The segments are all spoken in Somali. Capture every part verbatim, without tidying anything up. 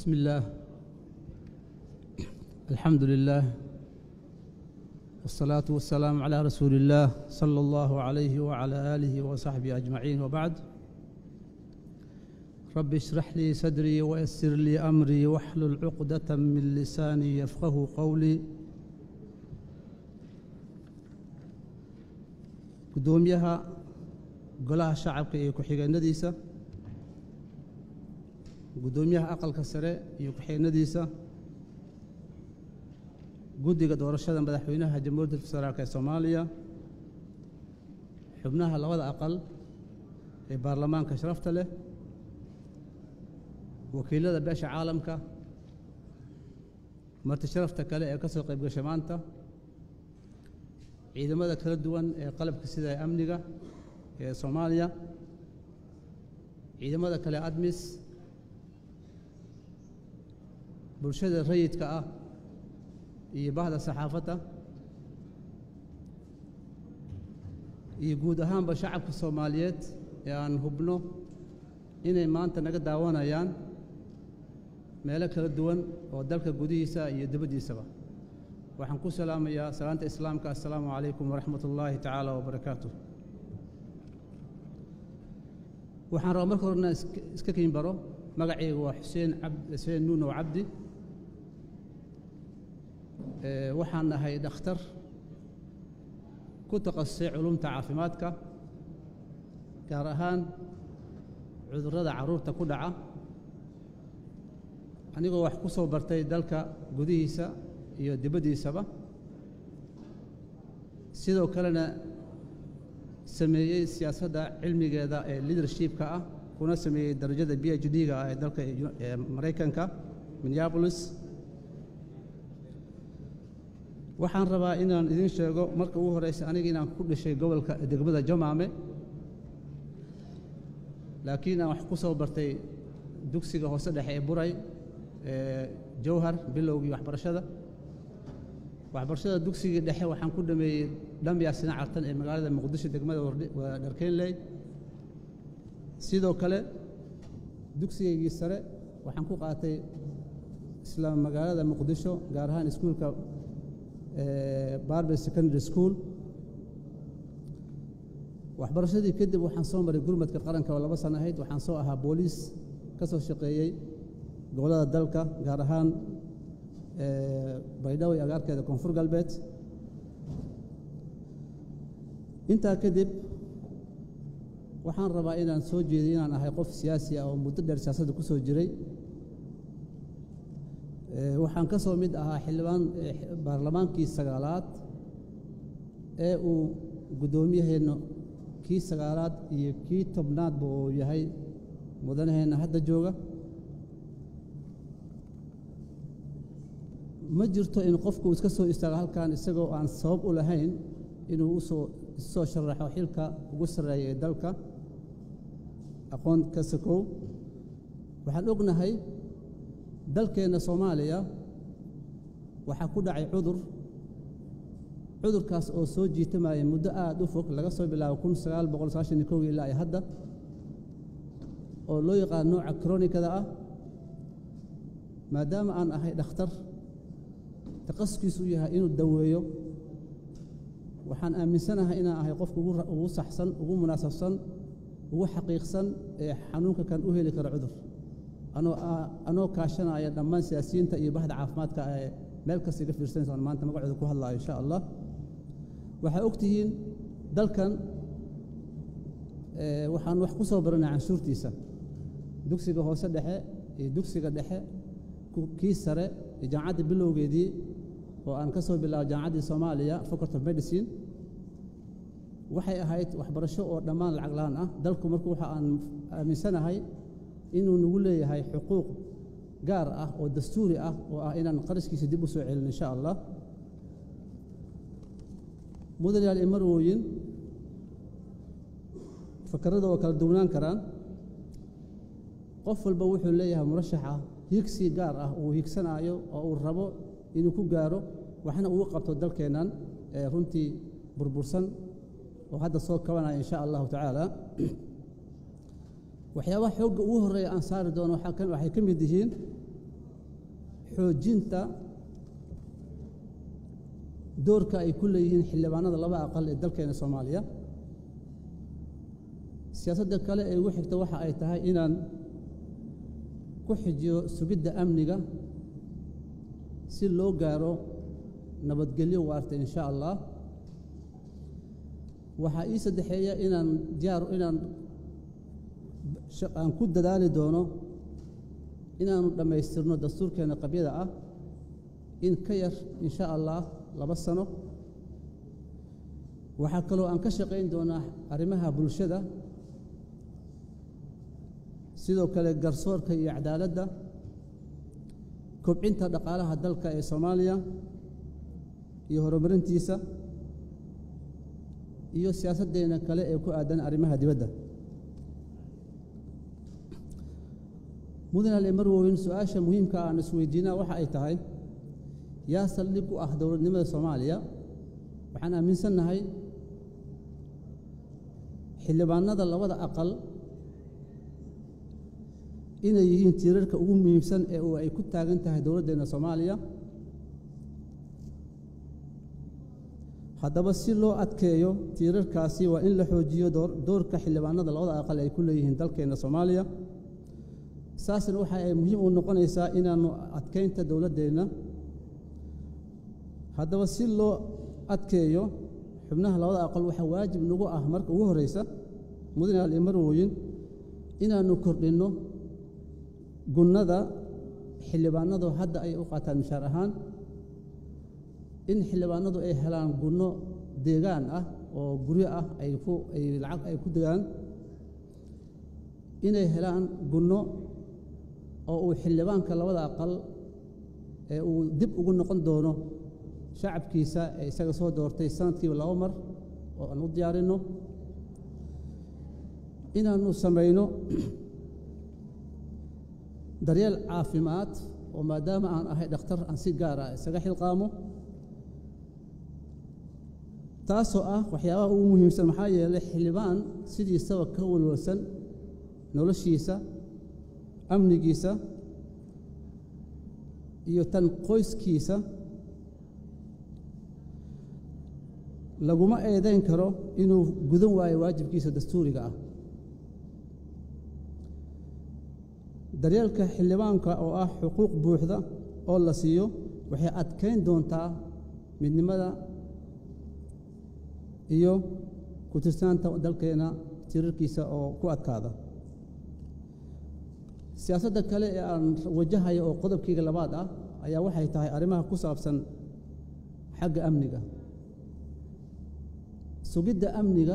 بسم الله الحمد لله والصلاة والسلام على رسول الله صلى الله عليه وعلى آله وصحبه أجمعين وبعد. رب اشرح لي صدري ويسر لي أمري واحلل عقدة من لساني يفقه قولي. قدوميها قلها شعبك كحيغانديسا gudoomiyaha aqalka sare iyo ku-xigeenadiisa guddiga doorashada madaxweynaha jamhuuriyadda federaalka ee Soomaaliya xubnaha labada aqal ee baarlamaanka sharafta leh wakiilada beesha caalamka marti sharafta kale ee ka soo qayb gashay maanta ciidamada kala duwan ee qalabka sida amniga ee Soomaaliya ciidamada kale admis bulshada rayidka ah iyo bahda saxaafadda iyo guud ahaanba shacabka Soomaaliyeed ee aan hubno inay maanta naga daawanayaan meelo kala duwan oo dalka gudihiisa iyo dibaddiisaba waxaan ku salaamayaa salaanta islaamka assalaamu calaykum waraxmatullaahi tacaala wabarakaatuh. waxaan rabaa marka horena iska kiin baro magacaygu waa xuseen cabdi xuseen nuuno cabdi waxaan nahay dhakhtar ku takhasusay culumta caafimaadka gaar ahaan cudurrada carruurta ku dhaca anigoo wax ku soo bartay dalka gudihiisa iyo dibaddiisaba sidoo kalena sameeyey siyaasadda cilmigeeda ee leadershipka ah kuna sameeyey darajada B H D-ga ah ee dalka ee Mareykanka Minneapolis. waxaan rabaa inaan idin sheego marka ugu horeysa aniga inaan ku dhashay gobolka degmada Jamaame laakiin aan wax ku soo bartay dugsiga hoose dhexe ee Buray ee Jowhar bilowgii waxbarashada waxbarashada dugsiga dhexe waxaan ku dhameeyey Dhambiya Sina Cartan ee magaalada Muqdisho degmada Dharkeenley. sidoo kale dugsigaygii sare waxaan ku qaatay isla magaalada Muqdisho gaar ahaan iskuulka Barber Secondary School. waxbarashadii kadib waxaan soo maray gurmadka qaranka oo laba sano ahayd waxaan soo ahaa booliis ka soo shaqeeyey gobollada dalka gaar ahaan Baydhabo iyo agaarkeeda koonfur galbeed. intaa kadib waxaan rabaa inaan soo jeediyo inaan ahay qof siyaasi ah oo muddo dheer siyaasadda ku soo jiray waxaan ka soo mid ahaa xildhibaan baarlamaankii sagaalaad ee uu guddoomiyaheena kii sagaalaad iyo kii tobnaadba uu yahay mudanaheena hadda jooga. ma jirto in qofku iska soo istaago halkan isagoo aan sabab u lahayn inuu usoo soo sharaxo xilka ugu sarreeya ee dalka aqoon ka sakow. waxaan ognahay dalkeena Soomaaliya waxaa ku dhacay cudur cudurkaas oo soo jiitamaya muddo aad u fog laga soo bilaabo kun sagaal boqol sagaashan iyo kow ilaa ay hadda oo loo yaqaan nooca kronikada ah. maadaama aan ahay dhakhtar taqasuskiisu yahay inuu daweeyo waxaan aaminsanahay inaan ahay qofka ugu saxsan ugu munaasabsan ugu xaqiiqsan ee xanuunka kan u heli kara cudur anoo anoo kaashanaya dhammaan siyaasiyiinta iyo bahda caafimaadka ee meel kasta iga fiirsanaysa maanta magacooda ku hadlaayo insha Allah. waxaa ogtihiin dalkan waxaan wax ku soo baranay canshuurtiisa dugsiga hoose dhexe iyo dugsiga dhexe kii sare iyo jaamacadda bilowgeedii oo aan ka soo bilaabo jaamacaddii Soomaaliya Faculty of Medicine waxay ahayd waxbarasho oo dhammaan lacag la'aan ah. dalku markuu waxa aan aaminsanahay inuu nagu leeyahay xuquuq gaar ah oo dastuuri ah oo ah inaan qarashkiisa dib u soo celin insha Allah. mudanayaal iyo marwooyin fakarada oo kala duwanaan karaan qof walba wuxuu leeyahay murashaxa higsi gaar ah oo higsanayo oo uu rabo inuu ku gaaro waxna uu qabto dalkeenan ee runtii burbursan oo hadda soo kabanaya insha Allah tacaala. waxyaabaha xoogga ugu horeeya aan saari doono waxay ka mid yihiin xoojinta doorka ay ku leeyihiin xildhibaanada laba aqal ee dalkeena Soomaaliya siyaasadda kale ee ugu xigta waxa ay tahay inaan ku xijiyo sugidda amniga si loo gaaro nabadgelyo waarta insha Allah waxa ii saddexeeya inaan diyaar inaan aan ku dadaali doono inaanu dhammaystirno dastuurkeena qabyada ah in ka yar insha Allah laba sano waxa kaloo aan ka shaqeyn doonaa arrimaha bulshada sidoo kale garsoorka iyo cadaaladda kobcinta dhaqaalaha dalka ee Soomaaliya iyo horumarintiisa iyo siyaasaddeena kale ee ku aadan arrimaha dibadda mudane marwooyin su'aasha muhiimka ah aan isweydiinaa waxa ay tahay yaa saldhig u ah dowladnimada Soomaaliya waxaan aaminsanahay xildhibaanada labada aqal inay yihiin tiirarka ugu muhiimsan ee ay ku taagan tahay dowladdeena Soomaaliya haddaba si loo adkeeyo tiirarkaasi waa in la xoojiyo doorka xildhibaanada labada aqal ay ku leeyihiin dalkeena Soomaaliya saasna waxa ay muhiim u noqonaysaa inaanu adkeynta dowladdeena haddaba si loo adkeeyo xubnaha labada aqal waxa waajib nagu ah marka ugu horeysa mudane marwooyin inaanu kordhino gunnada xildhibaanadu hadda ay u qaataan mishaar ahaan in xildhibaanadu ay helaan gunno deegaan ah oo guryo ah ay ku ay lacag ay ku degaan inay helaan gunno oo uu xildhibaanka labada aqal ee uu dib ugu noqon doono shacabkiisa ee isaga soo doortay sanadkiiba laba mar oo aan u diyaarino inaanu samayno daryeel caafimaad oo maadaama aan ahay dhakhtar aan si gaar ah isaga xilqaamo taasoo ah waxyaabaha ugu muhiimsan maxaa yeelay xildhibaan sidiisaba ka walwalsan noloshiisa amnigiisa iyo tan qoyskiisa laguma eedayn karo inuu gudan waayo waajibkiisa dastuuriga ah daryeelka xildhibaanka oo ah xuquuq buuxda oo la siiyo waxay adkeyn doontaa midnimada iyo ku tirsaanta dalkeena tirarkiisa oo ku adkaada siyaasadda kale ee aan wajahayo oo qodobkayga labaad ah ayaa waxay tahay arrimaha ku saabsan xagga amniga sugidda amniga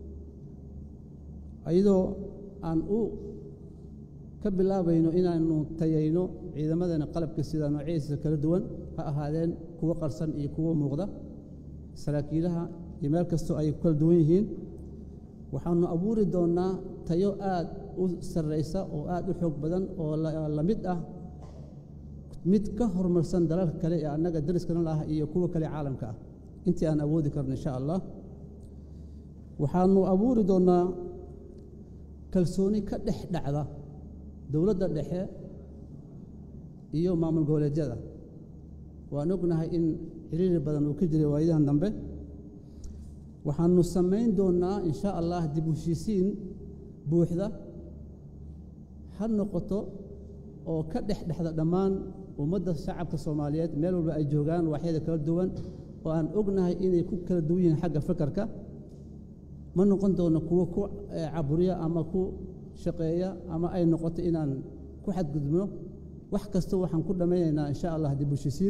ayadoo aan u ka bilaabayno inaanu tayayno ciidamadana qalabka sida noocyadiisa kala duwan ha ahaadeen kuwa qarsan iyo kuwa muuqda saraakiilaha iyo meel kastoo ay kala duwan yihiin waxaanu abuuri doonaa tayo aad u sarreysa oo aad u xoog badan oo la mid ah mid ka horumarsan dalalka kale ee annaga dariskana laah iyo kuwa kale caalamka ah intii aan awoodi karno insha allah waxaanu abuuri doonaa kalsooni ka dhex dhacda dowladda dhexe iyo maamul goboleedyada waan ognahay in xiriir badan uu ka jiray waayadan dambe waxaanu samayn doonaa insha allah dib u heshiisiin buuxda ha noqoto oo ka dhex dhexda dhammaan ummadda shacabka Soomaaliyeed meel walba ay joogaan waxyada kala duwan oo aan ognahay inay ku kala duwan yihiin xagga fakarka ma noqon doono kuwa ku caburiya ama ku shaqeeya ama ay noqoto inaan ku xadgudubno wax kasta waxaan ku dhameynaynaa insha allah dib u heshiisiin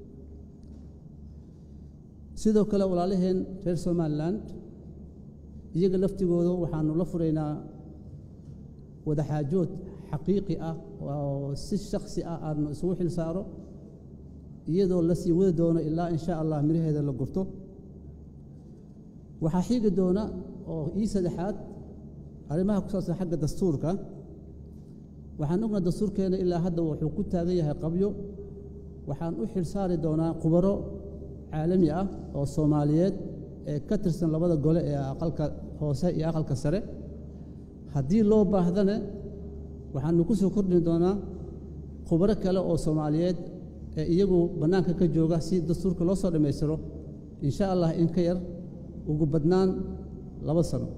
sidoo kale walaalaheen reer Somaliland iyaga laftigooda waxaanu la furaynaa wada xaajood xaqiiqi ah oo si shakhsi ah aanu isugu xil saaro iyadoo la sii wada doono ilaa insha allah miraheeda la gurto waxaa xiigi doona oo ii saddexaad arrimaha ku saabsan xagga dastuurka waxaan ognahay dastuurkeena ilaa hadda wuxuu ku taagan yahay qabyo waxaan u xil saari doonaa khubaro caalami ah oo Soomaaliyeed ee ka tirsan labada gole ee aqalka hoose iyo aqalka sare haddii loo baahdana waxaanu ku soo kordhin doonaa khubaro kale oo Soomaaliyeed iyagu bannaanka ka jooga si dastuurka loo soo dhammaystiro insha allah in ka yar ugu badnaan laba sano.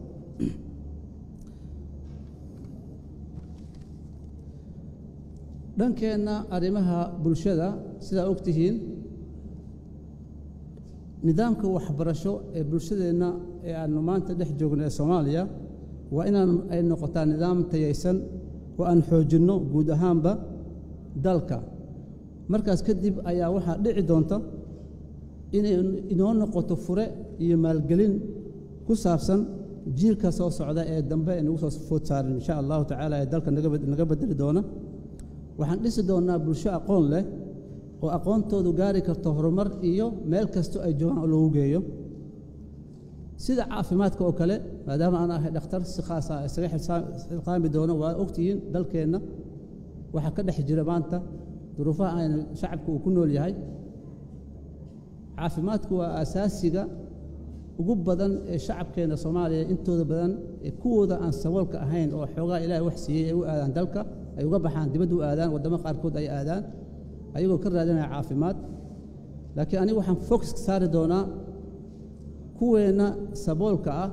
dhankeenna arrimaha bulshada sidaa og tihiin nidaamka waxbarasho ee bulshadeenna ee aanu maanta dhex joogno ee Soomaaliya waa inaan ay noqotaa nidaam tayaysan oo aan xoojinno guud ahaanba dalka. markaas kadib ayaa waxaa dhici doonta inay inoo noqoto fure iyo maalgelin ku saabsan jiilka soo socda ee dambe ee nagu soo food saaran insha allahu tacaala ee dalka naga bedeli doona. waxaan dhisi doonaa bulsho aqoon leh oo aqoontoodu gaari karto horumar iyo meel kasto ay joogaan oo loogu geeyo. sida caafimaadka oo kale maadaama aan ahay dhakhtar si khaas ah isaga xilqaami doono waa ogtihiin dalkeenna waxaa ka dhex jira maanta duruufaha aynu shacabku uu ku nool yahay. caafimaadku waa asaasiga ugu badan ee shacabkeena Soomaaliya intooda badan ee kuwooda aan saboolka ahayn oo xoogaa Ilaahay wax siiyey ay u aadaan dalka ay uga baxaan dibadda u aadaan wadamo qaarkood ay aadaan ayagoo ka raadinaya caafimaad. laakiin anigu waxaan focus saari doonaa kuweena saboolka ah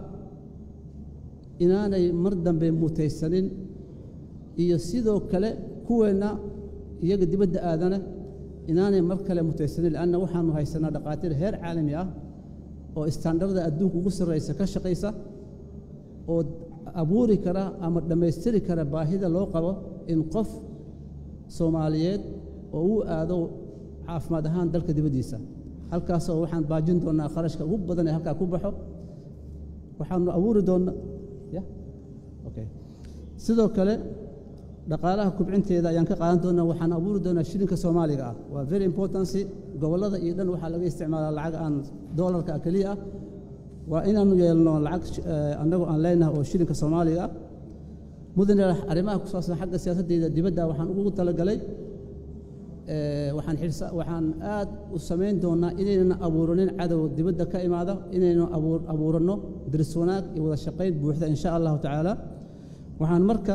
inaanay mar dambe mutaysanin iyo sidoo kale kuweena iyaga dibadda aadana inaanay mar kale mutaysanin laanna waxaanu haysanaa dhaqaatiir heer caalami ah oo istaandarda adduunka ugu sarreysa ka shaqaysa oo abuuri kara ama dhammaystiri kara baahida loo qabo in qof Soomaaliyeed oo uu aado caafimaad ahaan dalka dibaddiisa. halkaasoo waxaan baajin doonaa kharashka ugu badan ee halkaa ku baxo waxaanu abuuri doonaa ya okay sidoo kale dhaqaalaha kubcinteeda ayaan ka qaadan doonaa waxaan abuuri doonaa shilinka Soomaaliga ah waa very important gobolada iyo dhan waxaa laga isticmaalaa lacag aan doolarka kaliya ah waa inaanu yeelno lacag annagu aan leenahay oo shilinka Soomaaliga ah. mudane arrimaha ku saabsan xagga siyaasadda dibadda waxaan ugu talagalay waxaan xirsa waxaan aad u sameyn doonaa inayna abuuranin cadow dibadda ka imaada inayna abuur abuurano diris wanaag iyo wada shaqayn buuxda insha allahu tacaala. waxaan marka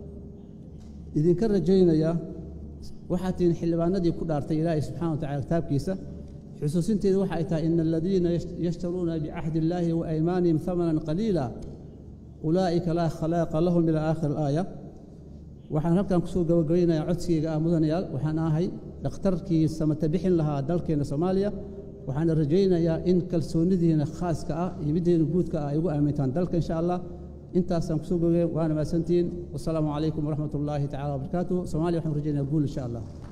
idinka rajaynayaa waxaad tihiin xildhibaanadii ku dhaartay Ilaahay subxaanahu wa tacaala kitaabkiisa xusuusinteedu waxa ay tahay ina aladiina yashtaruuna bicahdi illaahi wa aymaanihim thamanan qaliila ulaa'ika laa khalaaqa lahum ila aakhir alaaya. waxaan halkan kusoo gabagabaynayaa codsigayga ah mudanayaal waxaan ahay dhakhtarkii samata bixin lahaa dalkeena Soomaaliya waxaana rajaynayaa in kalsoonidiina khaaska ah iyo mideena guudka ah ay ugu aamintaan dalka insha allah. intaasaan kusoo gabagabay waana mahadsantihiin. wassalaamu calaykum waraxmatullaahi tacaala wabarakaatuh. Soomaaliya waxaan rajaynayaa guul insha allah.